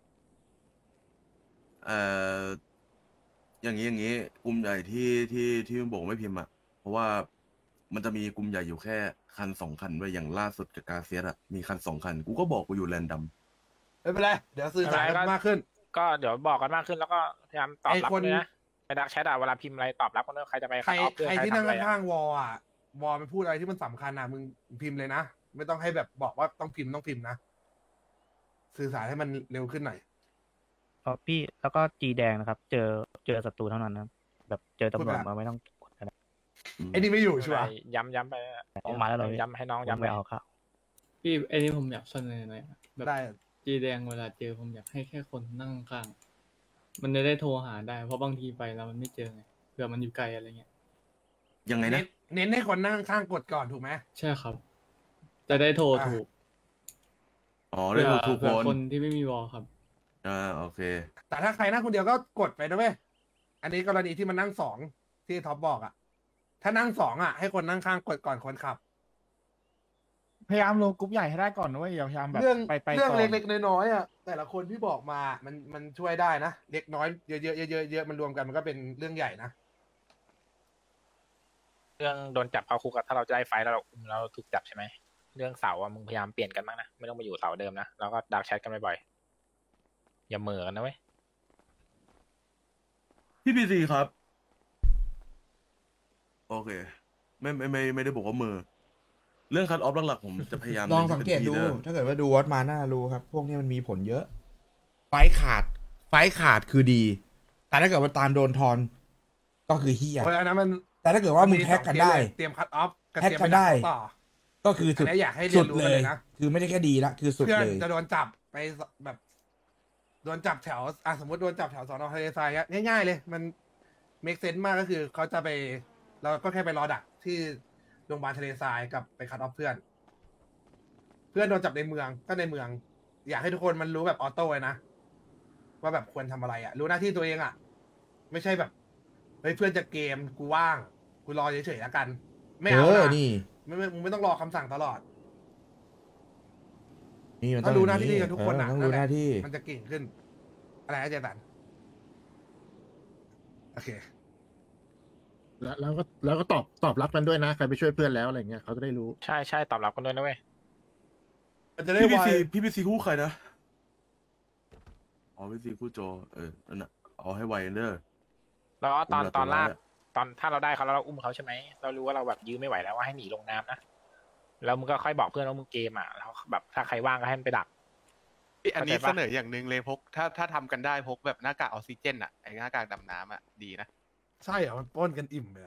เอ่ออย่างนี้อย่างนี้กลุ่มใหญ่ที่ที่ที่มึงบอกไม่พิมพ์อ่ะเพราะว่ามันจะมีกลุ่มใหญ่อยู่แค่คันสองคันไว้อย่างล่าสุดกับกาเซียสอ่ะมีคันสองคันกูก็บอกกูอยู่แรนดัมไม่เป็นไรเดี๋ยวสื่อสารกันมากขึ้นก็เดี๋ยวบอกกันมากขึ้นแล้วก็พยายามตอบรับไอ้คนด้วยนะไปดักแชทอะเวลาพิมพ์อะไรตอบรับกันด้วยใครจะไปใครคัดออฟเพื่อใครใครที่ทำนั่งอะไรอะข้างๆวอลอ่ะวอลมันพูดอะไรที่มันสำคัญอ่ะมึงพิมพ์เลยนะไม่ต้องให้แบบบอกว่าต้องพิมพ์ต้องพิมพ์นะสื่อสารให้มันเร็วขึ้นหน่อยเพราะพี่แล้วก็จีแดงนะครับ เจอเจอศัตรูเท่านั้นนะแบบเจอตำรวจมาไม่ต้องกดก็ได้ไอ้นี่ไม่อยู่ชัวร์ย้ำย้ำไปออกมาแล้วเลยย้ำให้น้องยังย้ำไม่ไปเอาครับพี่ไอ้นี่ผมอยากเสนอหน่อยแบบได้จีแดงเวลาเจอผมอยากให้แค่คนนั่งข้างๆมันจะได้โทรหาได้เพราะบางทีไปแล้วมันไม่เจอไงเผื่อมันอยู่ไกลอะไรเงี้ยยังไงนะเน้นให้คนนั่งข้างกดก่อนถูกไหมใช่ครับ จะได้โทรอ่าถูกอ๋อได้ถูกทุกเผื่คอน คนที่ไม่มีวอลครับอ่าโอเคแต่ถ้าใครนั่งคนเดียวก็กดไปนะเว้ยอันนี้กรณีที่มันนั่งสองที่ท็อปบอกอ่ะถ้านั่งสองอ่ะให้คนนั่งข้างกดก่อนคนขับพยายามลงกรุ๊ปใหญ่ให้ได้ก่อนนะเว้ยอย่าพยายามแบบเรื่องไปไปเรื่องก่อนเล็กๆน้อยๆอ่ะแต่ละคนที่บอกมามันมันช่วยได้นะเล็กน้อยเยอะๆเยอะๆเยอะๆมันรวมกันมันก็เป็นเรื่องใหญ่นะเรื่องโดนจับเข้าคุกอะถ้าเราจะได้ไฟท์แล้วเราเราถูกจับใช่ไหมเรื่องเสาอะมึงพยายามเปลี่ยนกันบ้างนะไม่ต้องมาอยู่เสาเดิมนะแล้วก็ดักแชทกันบ่อยๆอย่าเหม่อกันนะเว้ยพี่พีซีครับ โอเค ไม่ไม่ไม่ไม่ได้บอกว่ามือ เรื่องคัดออฟหลักๆผมจะพยายามลองสังเกตดูต็มที่นะถ้าเกิดว่าดูวอตมาน่ารู้ครับ พวกนี้มันมีผลเยอะ ไฟขาด ไฟขาดคือดี แต่ถ้าเกิดว่าตามโดนทอน ก็คือเฮียเพราะฉะนั้นมันแต่ถ้าเกิดว่ามึงแท็กกันได้เตรียมคัตออฟแท็กกันได้ต่อก็คือสุดอันนี้อยากให้เรียสุนดรู้เลเลย ยนะคือไม่ได้แค่ดีละคือสุดเพื่อนเลยจะโดนจับไปแบบโดนจับแถวอ่ะสมมติโดนจับแถวสอนอทะเลทรายเงี้ยง่ายๆเลย มันเมคเซนต์มากก็คือเขาจะไป เราก็แค่ไปรอดักที่โรงพยาบาลทะเลทรายกับไปคัตออฟเพื่อน เพื่อนโดนจับในเมืองก็ในเมือง อยากให้ทุกคนมันรู้แบบออโต้เลยนะว่าแบบควรทำอะไรอ่ะรู้หน้าที่ตัวเองอ่ะ ไม่ใช่แบบเฮ้ยเพื่อนจะเกมกูว่างกูรอเฉยๆแล้วกัน ไม่เอาเออนะนี่ไม่ไม่มึงไม่ต้องรอคำสั่งตลอดนี่มันต้ถ้าองรู้หน้าที่กันทุกคนเอออ่ะต้องรู้หน้าที่มันจะเก่งขึ้น อะไรอาจารย์โอเคแล้วแล้วก็แล้วก็ตอบตอบรับกันด้วยนะใครไปช่วยเพื่อนแล้วอะไรเงี้ยเขาจะได้รู้ใช่ใช่ตอบรับกันด้วยนะเว้ยมันจะได้พี่พีไวซีพี่พีซีคู่ใครนะ อ๋อพี่พีซีคู่โจ เออ นั่นน่ะ เอาให้ไวเด้อแล้วก็ตอนผมตอนอยากลากรู้ว่าตอนถ้าเราได้เขาแล้วเราอุ้มเขาใช่ไหมเรารู้ว่าเราแบบยื้อไม่ไหวแล้วว่าให้หนีลงน้ำนะแล้วมึงก็ค่อยบอกเพื่อนว่ามึงเกมอ่ะแล้วแบบถ้าใครว่างก็ให้มันไปดักอันนี้เข้าใจเสปะนออย่างหนึ่งเลยพก ถ้าถ้าทำกันได้พกแบบหน้ากากออกซิเจนอะไอหน้ากากดำน้ำอะดีนะใช่เหรอมันปล้นกันอิ่มเลยอะ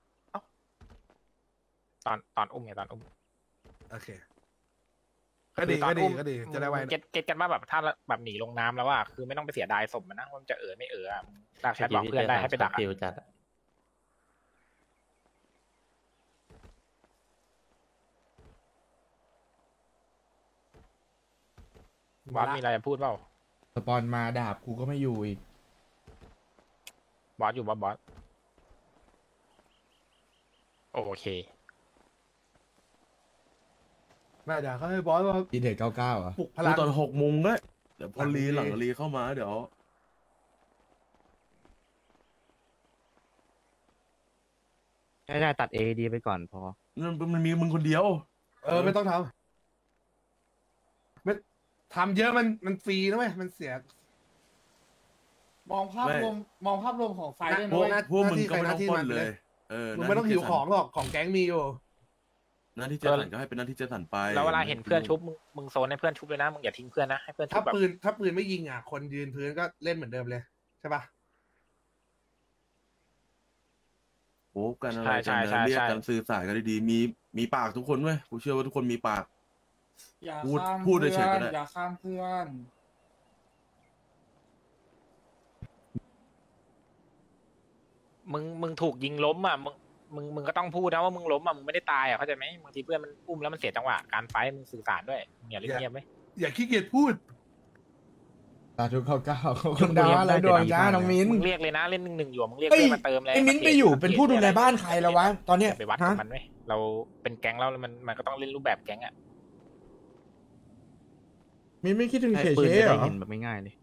ตอนตอนอุ้มไงตอนอุ้มโอเค ก็ดีคือตอก็นดีอุ้มก็ดีจะได้ไวเก็ตเก็ตกันว่าแบบถ้าแบบหนีลงน้ำแล้วว่าคือไม่ต้องไปเสียดายศพมันนะว่ามันจะเออไม่เอออะดักแชทบอกเพื่อนได้ให้ไปดักอะฟิลจัดอะบอสมีอะไรจะพูดเปล่าสปอนมาดาบกูก็ไม่อยู่อีกบอสอยู่บอสบอสโอเคแม่เดี๋ยวเขาให้บอสว่าดีเด็ดเก้าเก้าอ่ะปลุกพลังตอนหกโมงก็เดี๋ยวพอหลังรีรีหลังรีเข้ามาเดี๋ยวมใช่ได้ตัด เอ ดี ไปก่อนพอมันมันมีมึงคนเดียวเออไม่ต้องทำไม่ทำเยอะมันมันฟรีนะเว้ยมันเสียมองภาพไม่รวมมองภาพรวมของไฟด้วยพนะวกเว้ยหน้าพวกมึงหน้าที่ก็ไม่ต้องใครหน้าที่ปล้มัน นเลเลย ยเออมึงไม่ต้องหิวของหรอกของแก๊งมีอยู่หน้าที่เจสันก็ให้เป็นหน้าที่เจสันไปแล้วเวลาเห็นเพื่อนชุบมึงมึงโซนให้เพื่อนชุบเลยนะมึงอย่าทิ้งเพื่อนนะให้เพื่อนชุถ้าบแบบปืนถ้าปืนไม่ยิงอ่ะ คนยืนพื้นก็เล่นเหมือนเดิมเลยใช่ปะโอ้กันอะไรใช่กันใช่นะเรียกใช่กันสื่อสารกันดีๆมีมีปากทุกคนเว้ยกูเชื่อว่าทุกคนมีปากอย่าพูดข้ามพูดเพื่เฉยๆก็อนได้อย่าข้ามเพื่อนมึงมึงถูกยิงล้มอ่ะมึงมึงมึงก็ต้องพูดนะว่ามึงล้มอ่ะมึงไม่ได้ตายอ่ะเข้าใจไหมบางทีเพื่อนมันอุ้มแล้วมันเสียจังหวะการไฟท์มึงสื่อสารด้วยมึงอย่าเล่นเงียบไหมอย่าขี้เกียจพูดสาธุเขาเก้าขอบคุณดาวอะไรดวงจ้าน้องมิ้นมึงเรียกเลยนะเล่นหนึ่งหนึ่งอยู่มึงเรียกเอ้ยเพื่อนมาเติมเลยไอ้มิ้นไปอยู่เป็นผู้ดูแลบ้านใครแล้ววะตอนเนี้ยอย่าไปวัดฮะกับมันไหมเราเป็นแก๊งแล้วมันมันก็ต้องเล่นรูปแบบแก๊งอ่ะมิ้นไม่คิดถึงใช้เฉปืนยจะๆเหรได้อเห็นแบบไม่ง่ายเลย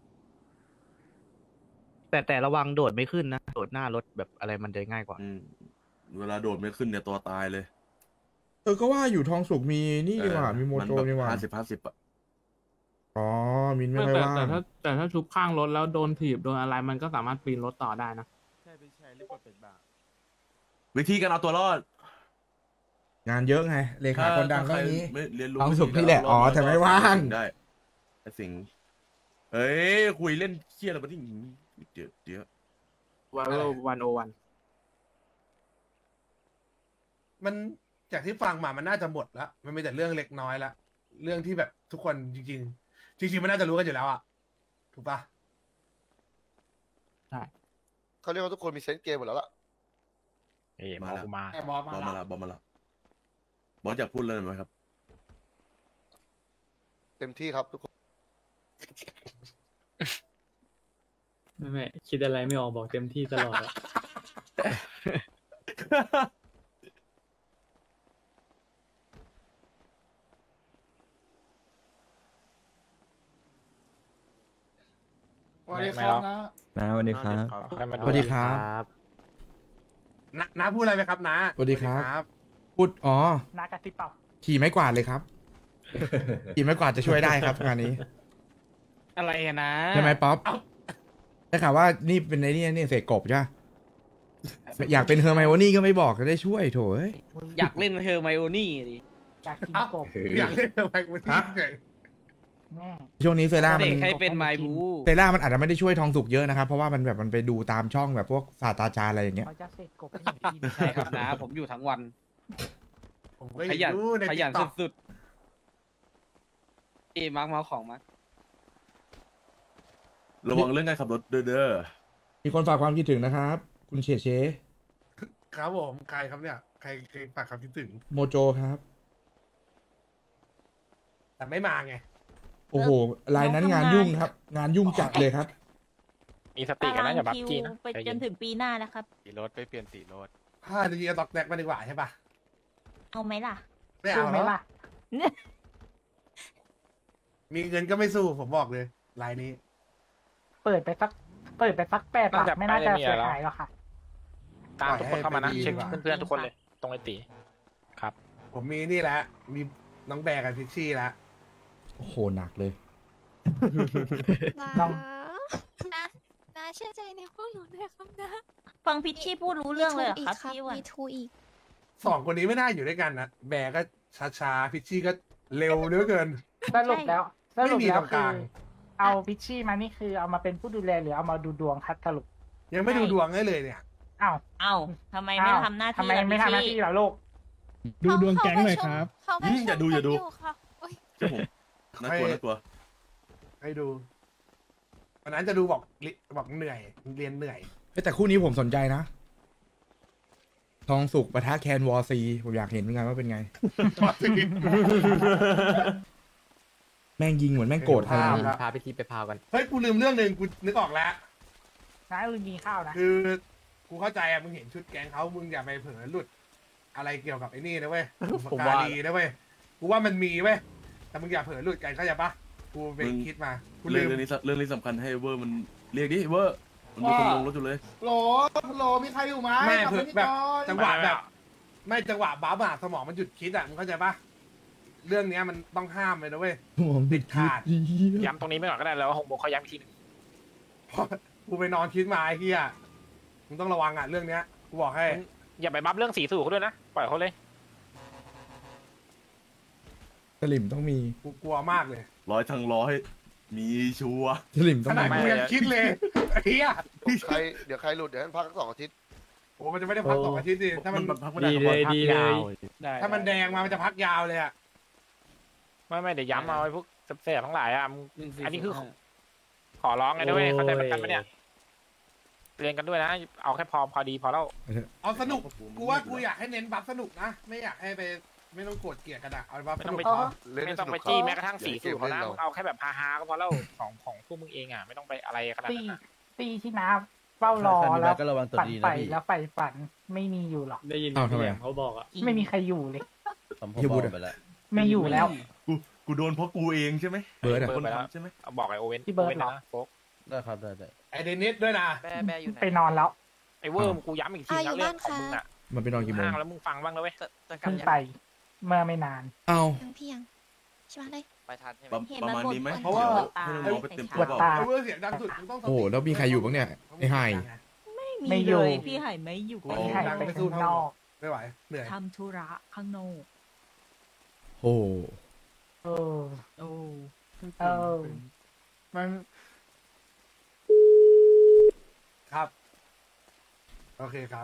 แต่แต่ระวังโดดไม่ขึ้นนะโดดหน้ารถแบบอะไรมันจะง่ายกว่าอืมเวลาโดดไม่ขึ้นเนี่ยตัวตายเลยเออก็ว่าอยู่ทองสุกมีนี่ดีกว่ามีโมโตดีกว่าห้าสิบห้าสิบอะอ๋อมินไม่แต่ค่อยว่างแต่ถ้าแต่ถ้าชุบข้างรถแล้วโดนถีบโดนอะไรมันก็สามารถปีนรถต่อได้นะวิธีการเอาตัวรอดงานเยอะไงเลขาคนดังก็ถ้าใครนี้ไม่เรียนรู้ทองสุกวิธีนี่แหละการอ๋อเาแต่ไม่รอดว่างได้ไอ้สิงห์เฮ้ยคุยเล่นเครียดอะไรมาที่เดี๋ยวเดี๋ยววันวันโอวันมันจากที่ฟังมามันน่าจะหมดละมันมีแต่เรื่องเล็กน้อยละเรื่องที่แบบทุกคนจริงๆจริงๆมันน่าจะรู้กันอยู่แล้วอะถูกปะใช่เขาเรียกว่าทุกคนมีเซนส์เกมหมดแล้วล่ะเอ้ยมามาละกูมาแอบบอสบอมาสมาละละบอสมาละบอสอยากพูดเลยไหมครับเต็มที่ครับทุกคนไม่ไม่คิดอะไรไม่ออกบอกเต็มที่ตลอดอะสวัสดีครับนะนะสวัสดีครับสวัสดีครับน้าน้าพูดอะไรไหมครับน้าสวัสดีครับ พูดอ๋อนากระติบเปล่าขี่ไม้กวาดเลยครับ ขี่ไม้กวาดจะช่วยได้ครับงานนี้อะไรอะนะใช่ไหมป๊อปได้ข่าวว่านี่เป็นไอ้นี่นี่เสกกบใช่ปะอยากเป็นเฮอร์ไมโอนี่ก็ไม่บอกจะได้ช่วยโถเอ้ยอยากเล่นเฮอร์ไมโอนี่ดิอยากกินกบอยากเล่นอะไรกูที่เฉยแม่ช่วงนี้เซร่ามันเด็กให้เป็นไมบูเซร่ามันอาจจะไม่ได้ช่วยทองสุกเยอะนะครับ เพราะว่ามันแบบมันไปดูตามช่องแบบพวกศาสตราจารย์อะไรอย่างเงี้ยเขาจะเสกกบให้หนูกินใช่ครับนะ ผมอยู่ทั้งวันผมก็ขยันดูในขยัน TikTok สุดๆเอ้มาร์กมาเอาของมาร์กระวังเรื่องการขับรถเด้อเด้อมีคนฝากความคิดถึงนะครับ คุณเฉเชครับผมใครครับเนี่ย ใครใครฝากคำคิดถึงโมโจครับแต่ไม่มาไงโอ้โหรายนั้นงานยุ่งครับ งานยุ่งจัดเลยครับมีสติกันนะอย่าบักกี้นะไปจนถึงปีหน้านะครับสีรถไปเปลี่ยนสีรถถ้าจะยิงตอกแตกมาดีกว่าใช่ปะเอาไหมล่ะไม่เอาสู้ไหมแล้วล่ะมีเงินก็ไม่สู้ผมบอกเลยรายนี้เปิดไปสัก เปิดไปสักแปดหลักไม่น่าจะเสียหายหรอกค่ะตามทุกคนเข้ามานะปล่อยให้เช็คไปดีกว่าเพื่อนๆทุกคนเลยตรงไอตีครับผมมีนี่แหละ มีน้องแบกกับพิชชี่แล้วโอ้โหหนักเลยน้องนะนะเชื่อใจในพวกหนูด้วยครับนะฟังพิชชี่พูดรู้เรื่องเลยเหรอครับมีทูอีกพี่อ้วันมีทูอีกสองคนนี้ไม่น่าอยู่ด้วยกันนะแบกก็ช้าๆพิชชี่ก็เร็วเหลือเกินสรุปแล้วสรุปไม่มีแล้ตวรงกคืลาอง เอาพิชชี่มานี่คือเอามาเป็นผู้ดูแลหรือเอามาดูดวงครับสรุปยังไม่ดูดวงให้เลยเนี่ยอ้าวเอ้าทำไมไม่อ้าวทำหน้าที่ทำไมไม่ทำหน้าที่ล่ะล่ะลูกดูดวงแก๊งหน่อยครับเขาไปอืมอย่าดูอย่าดูชมกันค่ะโอ๊ยเจ้าผมน่ากลัวน่ากลัวให้ดูวันนั้นจะดูบอกลิบอกเหนื่อย เรียนเหนื่อยเฮ้ยแต่คู่นี้ผมสนใจนะ ทองสุกปะทะแคนวอร์ซีผมอยากเห็นเหมือนกันว่าเป็นไง แม่งยิงเหมือนแม่งโกรธใครภาพไม่รู้ละพาไปทีไปพาวกันเฮ้ยกูลืมเรื่องหนึ่งกูนึกออกแล้วน้าอึนมีข้าวนะคือกูเข้าใจอะมึงเห็นชุดแก๊งเขามึงอย่าไปเผลอหลุด อะไรเกี่ยวกับไอ้นี่นะเว้ยบุพผมกาว่ารีนะเว้ยกูว่ามันมีเว้ยแต่มึงอย่าเผลอหลุดกันเข้าใจปะกูไปมึงคิดมากูเรื่ลืองมเรื่องนี้สเรื่องนี้สำคัญให้เวอร์มันเรียกดิเวอร์มันมีคนลงรถอยู่เลยโหลโหลมีใครอยู่ไหมแม่กลัเผื่อไปนี่แบบก่อนจังหวะแบบไม่จังหวะบ้าบาสมองมันหยุดคิดอ่ะมึงเข้าใจปะเรื่องเนี้ยมันต้องห้ามเลยนะเว้ยติดขาดย้ำตรงนี้ไปก่อนก็ได้แล้วหกโมงเขาย้ำอีกทีหนึงกูไปนอนคิดมาไอ้เหี้ยมึงต้องระวังอ่ะเรื่องเนี้ยกูบอกให้อย่าไปบัฟเรื่องสีสู่เขาด้วยนะปล่อยเขาเลยสลิมต้องมีกูกลัวมากเลยร้อยทั้งร้อยมีชัวร์สลิมต้ของนาดมีกูยังคิดเลยไอ้เหี้ยใครเดี๋ยวใครหลุดเดี๋ยวให้พักสักสองอาทิตย์โอ้มันจะไม่ได้พักสองอาทิตย์ดิถ้ามันดีเลยดีเลยถ้ามันแดงมามันจะพักยาวเลยอ่ะไม่ไม่เดี๋ยวย้ำเอาไอ้พวกเสียทั้งหลายอ่ะมึงอันนี้คือขอร้องไงด้วยเข้าใจเหมือนกันปะเนี่ยเรียนกันด้วยนะเอาแค่พอพอดีพอแล้วเอาสนุกกูว่ากูอยากให้เน้นบัฟสนุกนะไม่อยากให้ไปไม่ต้องโกรธเกลียดกันอ่ะเอาบัฟไม่สต้องนุกไปพอไม่ต้องไปจี้แม้กระทั่งสีสู่เขานะมึงเอาแค่แบบฮาๆก็พอแล้วของของพวกมึงเองอ่ะไม่ต้องไปอะไรขนาดตีนั้นอะตีที่น้าเฝ้ารอแล้วก็ระวังตัวฝันดีไปนะพี่แล้วไฟฝันไม่มีอยู่หรอกได้ยินอ้าวทำไมพี่แหลมเขาบอกอ่ะไม่มีใครอยู่เลยผมผมอย่าบพูอดกอะไปแล้วไม่อยู่แล้วกูกูโดนเพราะกูเองใช่ไหมเบิร์ดอะเบิร์ดไปแล้วใช่ไหมเอาบอกไอโอเว่นพี่เบิร์ดโอว่นเหรอนะโฟกได้ครับได้ได้ไอเดนิสด้วยนะแบแบอยู่ไหนไปนอนแล้วไอเวอร์มกูย้ำอีกทีอ่ะนะอยู่เรื่องบ้านของค่ะมึงอ่ะมันไปนอนกี่โมงห้างแล้วมึงฟังบ้างนะเว้ยจะจะกลับเพิ่งยังไปเมื่อไม่นานเอายังพี่ยังใช่ไหมเลยไปทันใช่ไหมประประมาณนี้ไหมเพราะว่าให้น้องๆไปเตรียมปตัววดเปล่าตาไอเวอร์เสียงดังสุดมึงต้องสติโอ้โหแล้วมีใครอยู่บ้างเนี่ยไอ้ไฮไม่อยู่พี่ไห่ไม่อยู่พี่ไห่ไปข้างนอกไม่ไหวเหนื่อยทำธุระข้างนอกโอ้เออโอ้เออมันครับโอเคครับ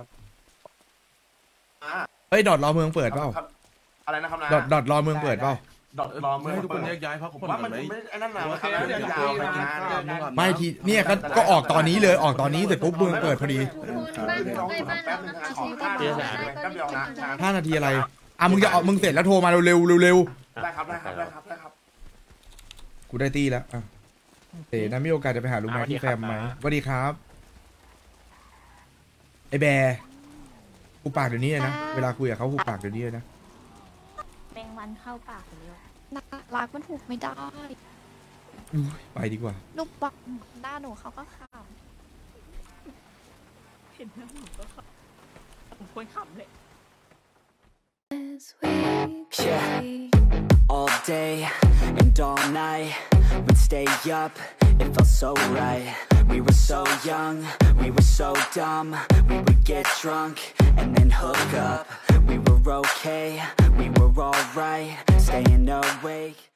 เฮ้ยดอทรอเมืองเปิดเปล่าอะไรนะครับนะดอทดอทรอเมืองเปิดเปล่าดอทรอเมืองให้ทุกคนแยกย้ายพักผมผ่อนว่ากัมันนไหมไม่ไอ้นั่นนะโอเคแล้วเดี๋ยวจะคุยกันไม่ทีเนี่ยก็ก็ออกตอนนี้เลยออกตอนนี้เสร็จปุ๊บเมืองเปิดพอดีบ้านใกล้บ้านเรานะคะขอข้าวแป๊บเดียวนะห้านาทีอะไรอ่ะมึงจะออกมึงเสร็จแล้วโทรมาเร็วเร็วเร็วเร็วได้ครับได้ครับได้ครับได้ครับกูได้ตีแล้วอ่ะเอ๋นะมีโอกาสจะไปหาลุงแม็กที่แฟมไหมสวัสดีครับไอแบร์กูปากเดี๋ยวนี้เลยนะเวลาคุยกับเขากูปากเดี๋ยวนี้เลยนะแมงวันเข้าปากไปแล้วน่ารักมันถูกไม่ได้อุ๊ยไปดีกว่าลูกบอกหน้าหนูเขาก็ขเห็นแล้วหนูก็ขำผมควรขำเลย Yeah, all day and all night, we'd stay up, it felt so right. We were so young, we were so dumb, we would get drunk and then hook up. We were okay, we were alright, staying awake.